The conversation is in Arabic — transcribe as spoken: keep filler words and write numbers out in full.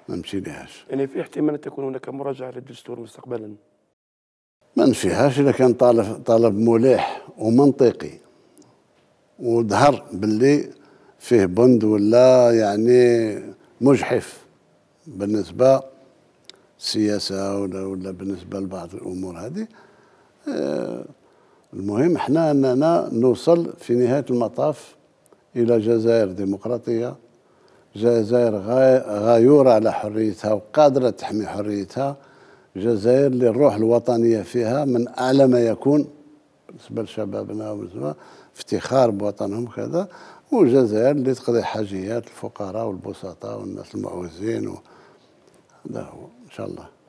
ما مشيلهاش. يعني في احتمال أن تكون هناك مراجعة للدستور مستقبلا؟ ما نفيهاش إذا كان طالب طلب ملح ومنطقي وظهر باللي فيه بند ولا يعني مجحف بالنسبة للسياسة ولا ولا بالنسبة لبعض الأمور هذه. آه المهم احنا أننا نوصل في نهاية المطاف إلى جزائر ديمقراطية، جزائر غايورة على حريتها وقادرة تحمي حريتها، جزائر اللي الروح الوطنية فيها من أعلى ما يكون بالنسبة لشبابنا وبالنسبة افتخار بوطنهم كذا، وجزائر اللي تقضي حاجيات الفقراء والبسطاء والناس المعوزين. هذا هو إن شاء الله.